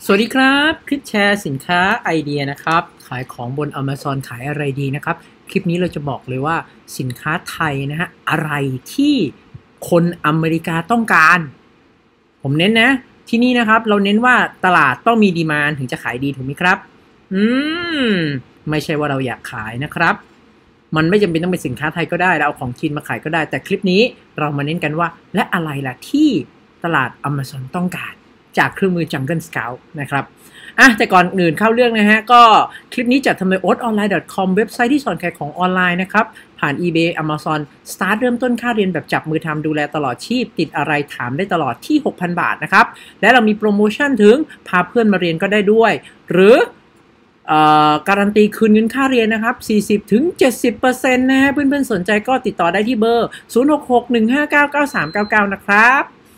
สวัสดีครับคลิปแชร์สินค้าไอเดียนะครับขายของบน Amazon ขายอะไรดีนะครับคลิปนี้เราจะบอกเลยว่าสินค้าไทยนะฮะอะไรที่คนอเมริกาต้องการผมเน้นนะที่นี่นะครับเราเน้นว่าตลาดต้องมีดีมานด์ถึงจะขายดีถูกไหมครับอืมไม่ใช่ว่าเราอยากขายนะครับมันไม่จำเป็นต้องเป็นสินค้าไทยก็ได้เราเอาของจีนมาขายก็ได้แต่คลิปนี้เรามาเน้นกันว่าและอะไรล่ะที่ตลาด Amazon ต้องการจากเครื่องมือ Jungle Scout นะครับแต่ก่อนอื่นเข้าเรื่องนะฮะก็คลิปนี้จัดทำโดย oatonline.com เว็บไซต์ที่สอนขายของออนไลน์นะครับผ่าน eBay Amazon Start เริ่มต้นค่าเรียนแบบจับมือทำดูแลตลอดชีพติดอะไรถามได้ตลอดที่ 6,000 บาทนะครับและเรามีโปรโมชั่นถึงพาเพื่อนมาเรียนก็ได้ด้วยหรือการันตีคืนเงินค่าเรียนนะครับ 40-70% นะฮะเพื่อนๆสนใจก็ติดต่อได้ที่เบอร์ 0661599399 นะครับ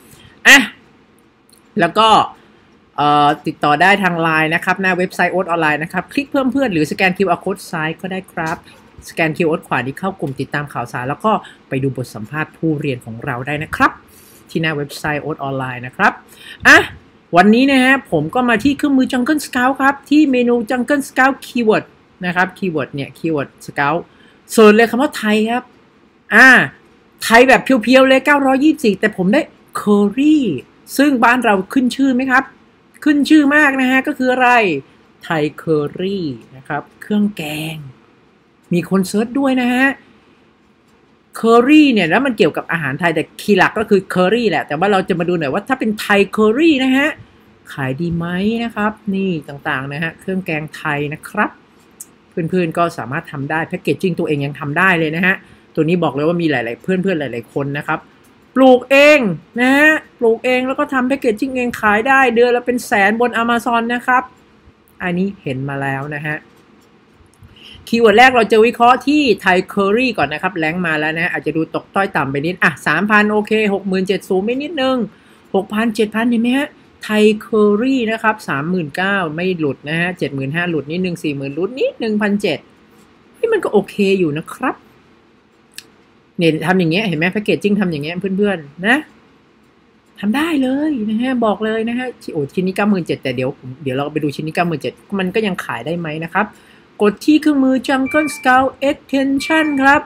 แล้วก็ติดต่อได้ทาง LINE นะครับหน้าเว็บไซต์โอ๊ตออนไลน์นะครับคลิกเพิ่มเพื่อนหรือสแกน QR Code ซ้ายก็ได้ครับสแกน QR Code ขวานี้เข้ากลุ่มติดตามข่าวสารแล้วก็ไปดูบทสัมภาษณ์ผู้เรียนของเราได้นะครับที่หน้าเว็บไซต์โอ๊ตออนไลน์นะครับวันนี้นะฮะผมก็มาที่เครื่องมือ Jungle Scout ครับที่เมนู Jungle Scout Keyword นะครับคีย์เวิร์ดเนี่ย Keyword Scout เสิร์ชเลยคำว่าไทยครับไทยแบบเพียวๆเลย924แต่ผมได้ Curry ซึ่งบ้านเราขึ้นชื่อไหมครับขึ้นชื่อมากนะฮะก็คืออะไรไทยเคอรี่นะครับเครื่องแกงมีคนเซิร์ชด้วยนะฮะเคอรี่เนี่ยแล้วมันเกี่ยวกับอาหารไทยแต่คีย์หลักก็คือเคอรี่แหละแต่ว่าเราจะมาดูหน่อยว่าถ้าเป็นไทยเคอรี่นะฮะขายดีไหมนะครับนี่ต่างๆนะฮะเครื่องแกงไทยนะครับเพื่อนๆก็สามารถทำได้แพคเกจจิ้งตัวเองยังทำได้เลยนะฮะตัวนี้บอกเลยว่ามีหลายๆเพื่อนๆหลายๆคนนะครับปลูกเองนะฮะปลูกเองแล้วก็ทำแพคเกจจิ้งเองขายได้เดือนละเป็นแสนบน Amazon นะครับอันนี้เห็นมาแล้วนะฮะคีย์เวิร์ดแรกเราจะวิเคราะห์ที่ไทยเคอรี่ก่อนนะครับแรงมาแล้วนะอาจจะดูตกต้อยต่ำไปนิด3,000 โอเค 67,000 สูงไม่นิดนึง 6,000 7,000 เห็นไหมฮะไทยเคอรี่นะครับ 39,000 ไม่หลุดนะฮะ 75,000 หลุดนิดนึง 40,000 หลุดนิดนึง 1,700 นี่มันก็โอเคอยู่นะครับเนี่ยทำอย่างเงี้ยเห็นไหมแพคเกจจิ้งทำอย่างเงี้ยเพื่อนๆนะทำได้เลยนะฮะบอกเลยนะฮะโอ้ชิ้นนี้ 97,000 แต่เดี๋ยวเราไปดูชิ้นนี้ 97,000 มันก็ยังขายได้ไหมนะครับกดที่เครื่องมือ Jungle Scout Extension ครับ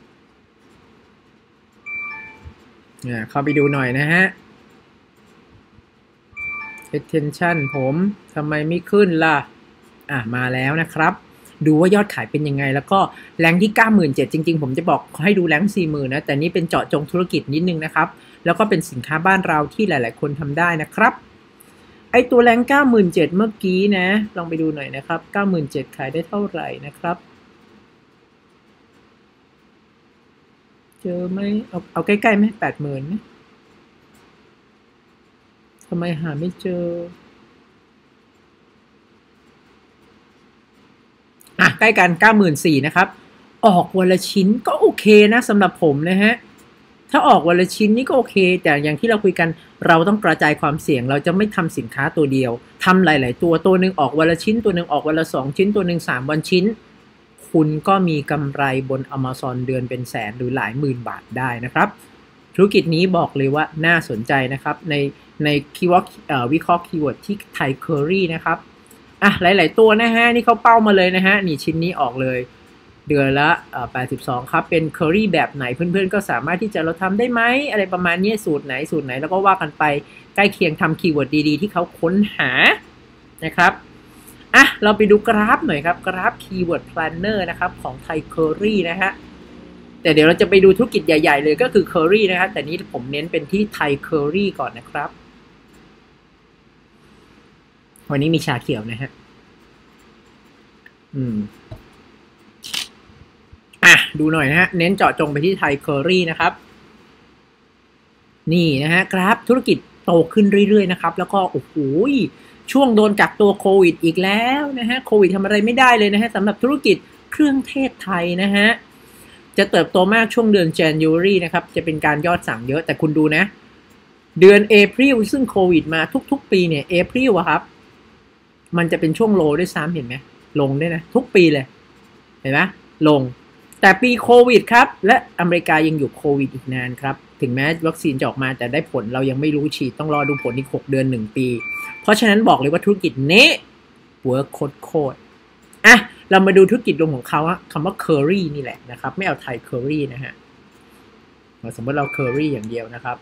เข้าไปดูหน่อยนะฮะ Extension ผมทำไมไม่ขึ้นล่ะมาแล้วนะครับดูว่ายอดขายเป็นยังไงแล้วก็แรงที่ 97,000 จริงๆผมจะบอกให้ดูแรง 40,000 นะแต่นี้เป็นเจาะจงธุรกิจนิดนึงนะครับแล้วก็เป็นสินค้าบ้านเราที่หลายๆคนทำได้นะครับไอตัวแรง 97,000 เมื่อกี้นะลองไปดูหน่อยนะครับ 97,000 ขายได้เท่าไหร่นะครับเจอไหมเอาใกล้ๆไหม 80,000 ไหมทำไมหาไม่เจอใกล้กัน 94,000 นะครับออกวันละชิ้นก็โอเคนะสำหรับผมนะฮะถ้าออกวันละชิ้นนี่ก็โอเคแต่อย่างที่เราคุยกันเราต้องกระจายความเสี่ยงเราจะไม่ทำสินค้าตัวเดียวทำหลายๆตัวหนึ่งออกวันละชิ้นตัวหนึ่งออกวันละ2ชิ้นตัวหนึ่ง3วันชิ้นคุณก็มีกำไรบน Amazon เดือนเป็นแสนหรือหลายหมื่นบาทได้นะครับธุรกิจนี้บอกเลยว่าน่าสนใจนะครับในคีย์เวิร์ดวิเคราะห์คีย์เวิร์ดที่ไทยเคอรี่นะครับหลายๆตัวนะฮะนี่เขาเป้ามาเลยนะฮะนี่ชิ้นนี้ออกเลยเดือนละ82ครับเป็นเคอรี่แบบไหนเพื่อนๆก็สามารถที่จะเราทำได้ไหมอะไรประมาณนี้สูตรไหนแล้วก็ว่ากันไปใกล้เคียงทำคีย์เวิร์ดดีๆที่เขาค้นหานะครับเราไปดูกราฟหน่อยครับกราฟคีย์เวิร์ดแพลนเนอร์นะครับของไทยเคอรี่นะฮะแต่เดี๋ยวเราจะไปดูธุรกิจใหญ่ๆเลยก็คือเคอรี่นะครับแต่นี้ผมเน้นเป็นที่ไทยเคอรี่ก่อนนะครับวันนี้มีชาเขียวนะฮะดูหน่อยนะฮะเน้นเจาะจงไปที่ไทยเคอรี่นะครับนี่นะฮะกราฟธุรกิจโตขึ้นเรื่อยๆนะครับแล้วก็โอ้โหช่วงโดนกักตัวโควิดอีกแล้วนะฮะโควิดทำอะไรไม่ได้เลยนะฮะสำหรับธุรกิจเครื่องเทศไทยนะฮะจะเติบโตมากช่วงเดือน January นะครับจะเป็นการยอดสั่งเยอะแต่คุณดูนะเดือน April ซึ่งโควิดมาทุกๆปีเนี่ย April อะครับมันจะเป็นช่วงโลด้วยซ้ำเห็นไหมลงด้วยนะทุกปีเลยเห็นไหมลงแต่ปีโควิดครับและอเมริกายังอยู่โควิดอีกนานครับถึงแม้วัคซีนจะออกมาแต่ได้ผลเรายังไม่รู้ฉีดต้องรอดูผลอีก6 เดือน 1 ปีเพราะฉะนั้นบอกเลยว่าธุรกิจนี้เวิร์กโคตรอ่ะเรามาดูธุรกิจรวมของเขาคำว่า Curry นี่แหละนะครับไม่เอาไทย Curry นะฮะสมมติเรา Curry อย่างเดียวนะครับ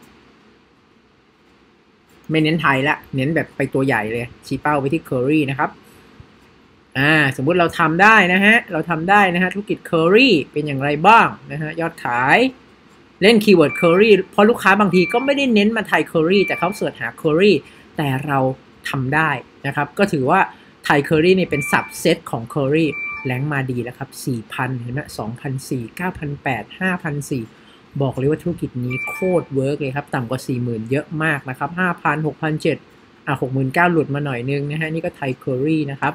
ไม่เน้นไทยละเน้นแบบไปตัวใหญ่เลยชี้เป้าไปที่ Curry นะครับสมมุติเราทำได้นะฮะธุรกิจ Curry เป็นอย่างไรบ้างนะฮะยอดขายเล่นคีย์เวิร์ด Curry เพราะลูกค้าบางทีก็ไม่ได้เน้นมาไทย Curry แต่เขาเสิร์ชหา Curry แต่เราทำได้นะครับก็ถือว่าไทย Curry นี่เป็นสับเซตของ Curry แรงมาดีแล้วครับ 4,000 เห็นไหม 2,400 9,800 5,400 บอกเลยว่าธุรกิจนี้โคตรเวิร์กเลยครับต่ำกว่า 40,000 เยอะมากนะครับ 5,000 6,700 69,000 หลุดมาหน่อยนึงนะฮะนี่ก็ไทย Curry นะครับ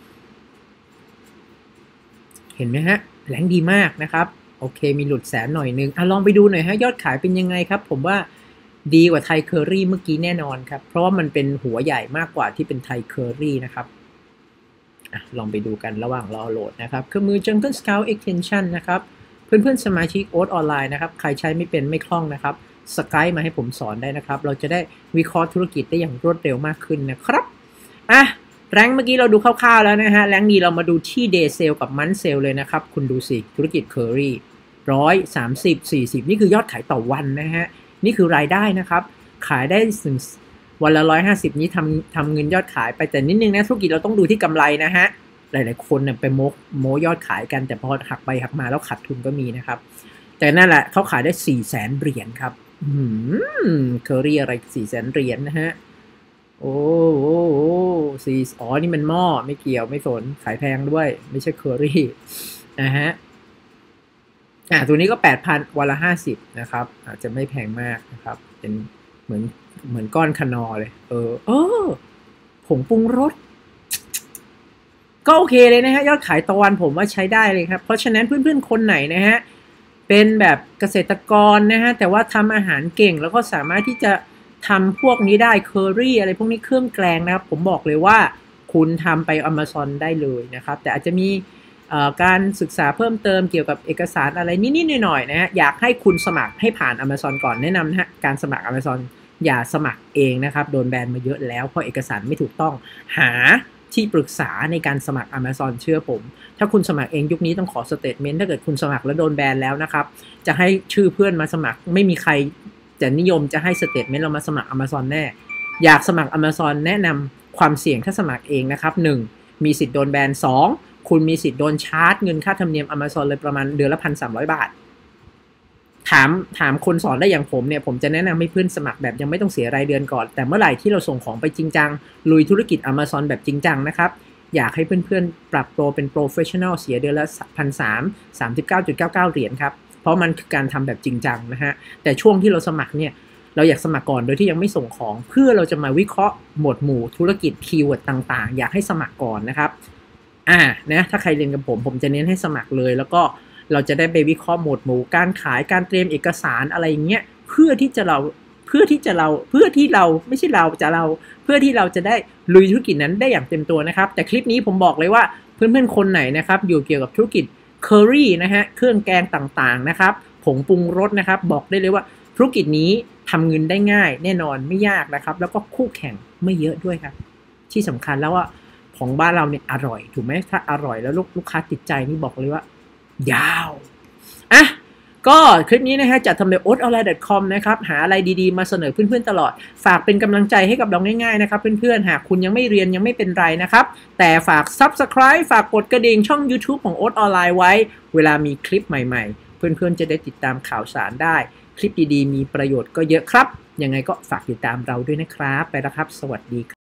เห็นไหมฮะแรงดีมากนะครับโอเคมีหลุดแสนหน่อยนึงลองไปดูหน่อยฮะยอดขายเป็นยังไงครับผมว่าดีกว่าไทย Curry เมื่อกี้แน่นอนครับเพราะว่ามันเป็นหัวใหญ่มากกว่าที่เป็นไทย Curry นะครับลองไปดูกันระหว่างรอโหลดนะครับเครื่องมือ Jungle Scout Extension นะครับเพื่อนๆสมาชิกโอ๊ตออนไลน์นะครับใครใช้ไม่เป็นไม่คล่องนะครับสกายมาให้ผมสอนได้นะครับเราจะได้วิเคราะห์ธุรกิจได้อย่างรวดเร็วมากขึ้นนะครับแรงเมื่อกี้เราดูคร่าวๆแล้วนะฮะแรงนี้เรามาดูที่ Day Sale กับ Month Sale เลยนะครับคุณดูสิธุรกิจ Curry 130 40นี่คือยอดขายต่อวันนะฮะนี่คือรายได้นะครับขายได้ถึงวันละ150นี้ทำเงินยอดขายไปแต่นิดนึงนะธุรกิจเราต้องดูที่กำไรนะฮะหลายๆคนเนี่ยไปโมยอดขายกันแต่พอหักไปหักมาแล้วขาดทุนก็มีนะครับแต่นั่นแหละเขาขายได้400,000 เหรียญครับCurry อะไร400,000 เหรียญนะฮะโอ้นี่มันหม้อไม่เกี่ยวไม่สนขายแพงด้วยไม่ใช่ Curry นะฮะตัวนี้ก็ 8,000 วันละ50นะครับอาจจะไม่แพงมากนะครับเป็นเหมือนก้อนคนอเลยผงปรุงรสก็โอเคเลยนะฮะยอดขายต่อวันผมว่าใช้ได้เลยครับเพราะฉะนั้นเพื่อนๆคนไหนนะฮะเป็นแบบเกษตรกรนะฮะแต่ว่าทำอาหารเก่งแล้วก็สามารถที่จะทำพวกนี้ได้เคอรี่อะไรพวกนี้เครื่องแกงนะครับผมบอกเลยว่าคุณทำไป Amazon ได้เลยนะครับแต่อาจจะมีการศึกษาเพิ่มเติมเกี่ยวกับเอกสารอะไรนิดๆหน่อยๆนะฮะอยากให้คุณสมัครให้ผ่าน Amazon ก่อนแนะนำนะฮะการสมัคร Amazon อย่าสมัครเองนะครับโดนแบนมาเยอะแล้วเพราะเอกสารไม่ถูกต้องหาที่ปรึกษาในการสมัคร Amazon เชื่อผมถ้าคุณสมัครเองยุคนี้ต้องขอสเตทเมนต์ถ้าเกิดคุณสมัครแล้วโดนแบนแล้วนะครับจะให้ชื่อเพื่อนมาสมัครไม่มีใครจะนิยมจะให้สเตทเมนต์เรามาสมัคร Amazon แน่อยากสมัคร Amazon แนะนำความเสี่ยงถ้าสมัครเองนะครับ1มีสิทธิ์โดนแบน2คุณมีสิทธิ์โดนชาร์จเงินค่าธรรมเนียม Amazon เลยประมาณเดือนละ 1,300 บาทถามคนสอนได้อย่างผมเนี่ยผมจะแนะนำให้เพื่อนสมัครแบบยังไม่ต้องเสียรายเดือนก่อนแต่เมื่อไหร่ที่เราส่งของไปจริงจังลุยธุรกิจ Amazon แบบจริงจังนะครับอยากให้เพื่อนๆปรับตัวเป็น professional เสียเดือนละ 1,300 39.99 เหรียญครับเพราะมันคือการทำแบบจริงจังนะฮะแต่ช่วงที่เราสมัครเนี่ยเราอยากสมัครก่อนโดยที่ยังไม่ส่งของเพื่อเราจะมาวิเคราะห์หมวดหมู่ธุรกิจคีย์เวิร์ดต่างๆอยากให้สมัครก่อนนะครับนะถ้าใครเรียนกับผมจะเน้นให้สมัครเลยแล้วก็เราจะได้ไปวิเคราะห์หมวดหมู่การขายการเตรียมเอกสารอะไรอย่างเงี้ยเพื่อที่เราจะได้ลุยธุรกิจนั้นได้อย่างเต็มตัวนะครับแต่คลิปนี้ผมบอกเลยว่าเพื่อนๆคนไหนนะครับอยู่เกี่ยวกับธุรกิจ Curry นะฮะเครื่องแกงต่างๆนะครับผงปรุงรสนะครับบอกได้เลยว่าธุรกิจนี้ทำเงินได้ง่ายแน่นอนไม่ยากนะครับแล้วก็คู่แข่งไม่เยอะด้วยครับที่สำคัญแล้วว่าของบ้านเราเนี่ยอร่อยถูกไหมถ้าอร่อยแล้วลูกค้าติดใจนี่บอกเลยว่ายาวก็คลิปนี้นะฮะจัดทำโดย oatonline.com นะครับหาอะไรดีๆมาเสนอเพื่อนๆตลอดฝากเป็นกำลังใจให้กับเราง่ายๆนะครับเพื่อนๆหากคุณยังไม่เรียนยังไม่เป็นไรนะครับแต่ฝาก Subscribe ฝากกดกระดิ่งช่อง YouTube ของ Oat Online ไว้เวลามีคลิปใหม่ๆเพื่อนๆจะได้ติดตามข่าวสารได้คลิปดีๆมีประโยชน์ก็เยอะครับยังไงก็ฝากติดตามเราด้วยนะครับไปแล้วครับสวัสดี